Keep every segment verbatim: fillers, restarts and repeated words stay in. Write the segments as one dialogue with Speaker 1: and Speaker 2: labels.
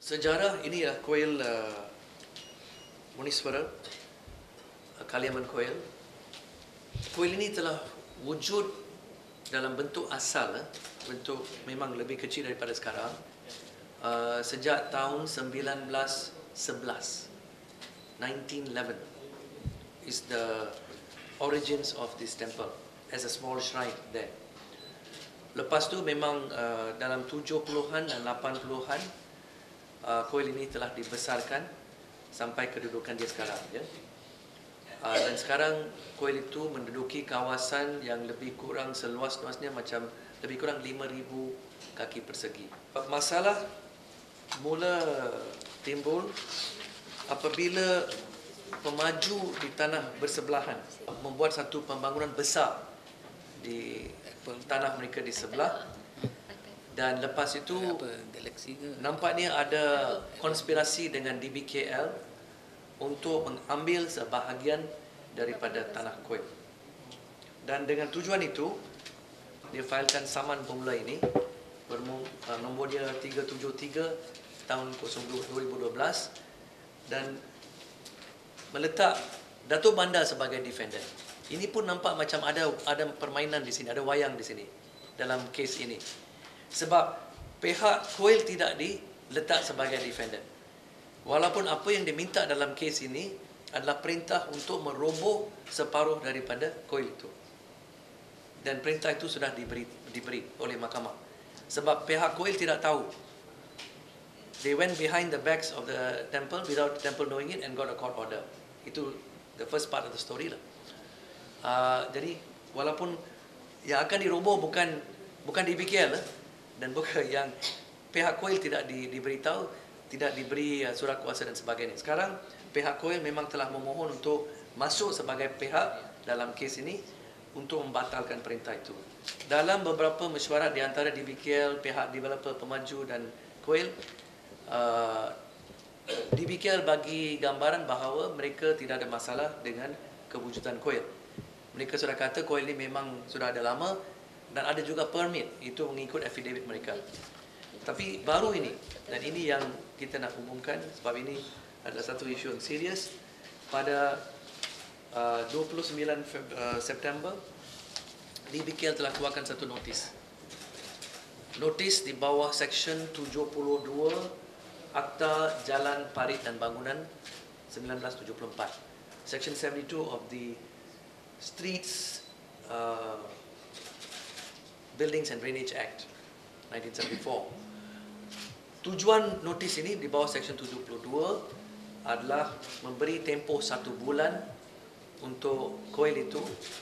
Speaker 1: Sejarah ini adalah kuil uh, Muniswara, uh, Kaliaman Kuil. Kuil ini telah wujud dalam bentuk asal, eh, bentuk memang lebih kecil daripada sekarang, uh, sejak tahun sembilan belas sebelas. nineteen eleven is the origins of this temple as a small shrine there. Lepas tu memang uh, dalam tujuh puluhan dan lapan puluhan uh, kuil ini telah dibesarkan sampai kedudukan dia sekarang, ya. Uh, dan sekarang kuil itu menduduki kawasan yang lebih kurang seluas-luasnya macam lebih kurang lima ribu kaki persegi. Masalah mula timbul apabila pemaju di tanah bersebelahan membuat satu pembangunan besar di tanah mereka di sebelah, dan lepas itu nampaknya ada konspirasi dengan D B K L untuk mengambil sebahagian daripada tanah kuil. Dan dengan tujuan itu dia failkan saman pemula ini, nombor dia tiga tujuh tiga tahun dua ribu dua belas, dan meletak Dato' Bandar sebagai defendant. Ini pun nampak macam ada ada permainan di sini, ada wayang di sini dalam kes ini. Sebab pihak kuil tidak diletak sebagai defendant. Walaupun apa yang diminta dalam kes ini adalah perintah untuk meroboh separuh daripada kuil itu. Dan perintah itu sudah diberi diberi oleh mahkamah. Sebab pihak kuil tidak tahu. They went behind the backs of the temple without the temple knowing it and got a court order. Itu the first part of the story lah. Uh, jadi walaupun yang akan diroboh bukan bukan D B K L lah, dan bukan yang pihak kuil tidak di, diberitahu, tidak diberi uh, surat kuasa dan sebagainya. Sekarang pihak kuil memang telah memohon untuk masuk sebagai pihak dalam kes ini untuk membatalkan perintah itu. Dalam beberapa mesyuarat di antara D B K L, pihak developer pemaju dan kuil, uh, D B K L bagi gambaran bahawa mereka tidak ada masalah dengan kewujudan kuil. Mereka sudah kata kuil ini memang sudah ada lama dan ada juga permit, itu mengikut affidavit mereka. Tapi baru ini, dan ini yang kita nak umumkan sebab ini adalah satu isu yang serius, pada uh, dua puluh sembilan September D B K L telah keluarkan satu notis. Notis di bawah Seksyen tujuh puluh dua Akta Jalan, Parit dan Bangunan seribu sembilan ratus tujuh puluh empat. Section tujuh puluh dua of the Streets, uh, Buildings and Drainage Act nineteen seventy-four. Tujuan notis ini di bawah Seksyen tujuh puluh dua adalah memberi tempoh satu bulan untuk kuil itu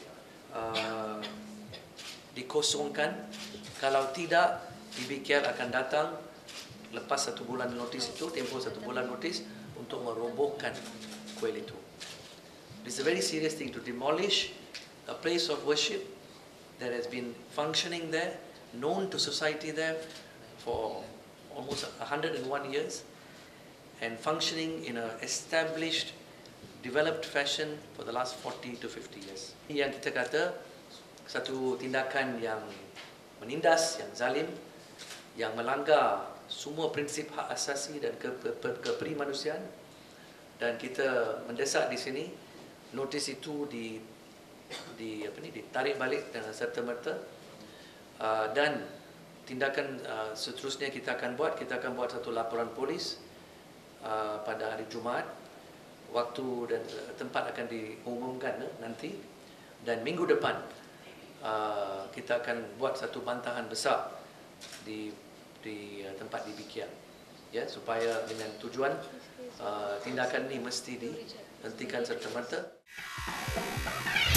Speaker 1: uh, dikosongkan. Kalau tidak, D B K L akan datang lepas satu bulan notis itu, tempoh satu bulan notis untuk merobohkan kuil itu. It's a very serious thing to demolish a place of worship that has been functioning there, known to society there for almost one hundred and one years, and functioning in an established, developed fashion for the last forty to fifty years. Yang kita kata satu tindakan yang menindas, yang zalim, yang melanggar semua prinsip hak asasi dan ke, ke, ke, keperimanusiaan, dan kita mendesak di sini notis itu di di apa ni ditarik balik dengan serta-merta, uh, dan tindakan uh, seterusnya kita akan buat kita akan buat satu laporan polis uh, pada hari Jumaat. Waktu dan tempat akan diumumkan uh, nanti, dan minggu depan uh, kita akan buat satu bantahan besar di di uh, tempat D B K L, ya, supaya dengan tujuan uh, tindakan ini mesti dihentikan serta-merta.